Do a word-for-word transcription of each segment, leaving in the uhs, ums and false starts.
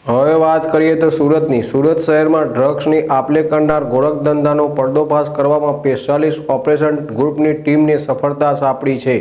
હવે વાત કરીએ તો સુરતની સુરત શહેરમાં ડ્રગ્સની આપલે કરનાર ગોરખધંધાનો પર્દોફાશ કરવામાં પિસ્તાલીસ ઓપરેશન ગ્રુપની ટીમને સફળતા સાંપડી છે।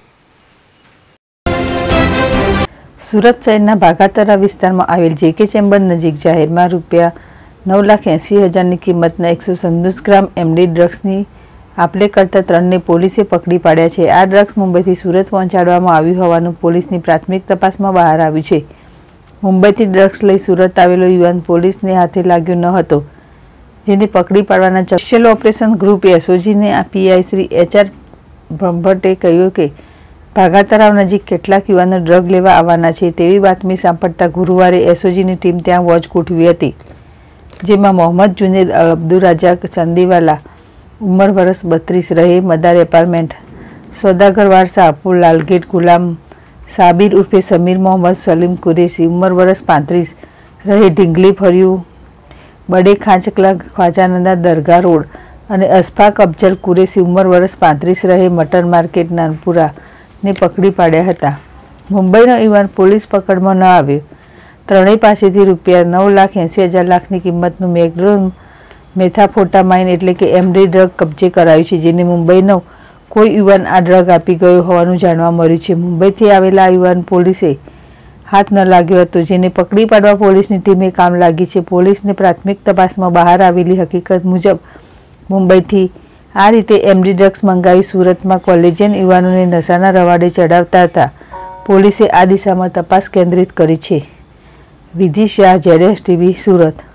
સુરત શહેરના ભાગાતરા વિસ્તારમાં આવેલ જેકે ચેમ્બર નજીક જાહેરમાં રૂપિયા નવ લાખ એંસી હજારની કિંમતના એકસો સત્તાણું ગ્રામ એમડી ડ્રગ્સની આપલે કરતા ત્રણને પોલીસે પકડી પાડ્યા છે। આ ડ્રગ્સ મુંબઈથી સુરત પહોંચાડવામાં આવ્યું હોવાનું પોલીસની પ્રાથમિક તપાસમાં બહાર આવ્યું છે। મુંબઈથી ડ્રગ્સ લઈ સુરત આવેલો યુવાન પોલીસને હાથે લાગ્યો ન હતો, જેને પકડી પાડવાના સ્પેશિયલ ઓપરેશન ગ્રુપ એસઓજીને પીઆઈ શ્રી એચ આર બ્રહ્મભટ્ટે કહ્યું કે ભાગાતરાવ નજીક કેટલાક યુવાનો ડ્રગ લેવા આવવાના છે તેવી બાતમી સાંપડતા ગુરુવારે એસઓજીની ટીમ ત્યાં વોચ ગોઠવી હતી, જેમાં મોહમ્મદ જુનેદ અબ્દુલ રાજાક ચંદીવાલા ઉંમર વર્ષ બત્રીસ રહે મદાર એપાર્ટમેન્ટ સોદાગરવાડ શાહપુર લાલગેટ, ગુલામ સાબિર ઉર્ફે સમીર મોહમ્મદ સલીમ કુરેશી ઉંમર વર્ષ પાંત્રીસ રહે ઢીંગલી ફર્યું બડે ખાંચકલા ખ્વાજાનંદા દરગાહ રોડ અને અશફાક અફજલ કુરેશી ઉંમર વર્ષ પાંત્રીસ રહે મટન માર્કેટ નાનપુરા ને પકડી પાડ્યા હતા। મુંબઈનો યુવાન પોલીસ પકડમાં ન આવ્યો। ત્રણેય પાસેથી રૂપિયા નવ લાખ એંસી હજાર લાખની કિંમતનું મેગ્રોન મેથાફોટામાઇન એટલે કે એમડી ડ્રગ કબજે કરાયું છે, જેને મુંબઈનો કોઈ યુવાન આ ડ્રગ આપી ગયો હોવાનું જાણવા મળ્યું છે। મુંબઈથી આવેલા યુવાન પોલીસે હાથ ન લાગ્યો હતો, જેને પકડી પાડવા પોલીસની ટીમે કામ લાગી છે। પોલીસને પ્રાથમિક તપાસમાં બહાર આવેલી હકીકત મુજબ મુંબઈથી આ રીતે એમડી ડ્રગ્સ મંગાવી સુરતમાં કોલેજિયન યુવાનોને નશાના રવાડે ચડાવતા હતા। પોલીસે આ દિશામાં તપાસ કેન્દ્રિત કરી છે। વિધિ શાહ, જેડેશ ટીવી, સુરત।